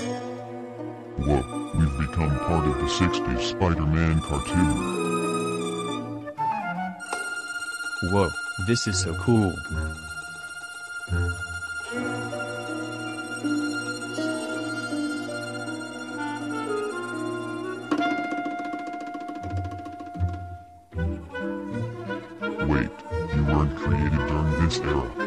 Whoa, we've become part of the 60s Spider-Man cartoon. Whoa, this is so cool. Wait, you weren't created during this era.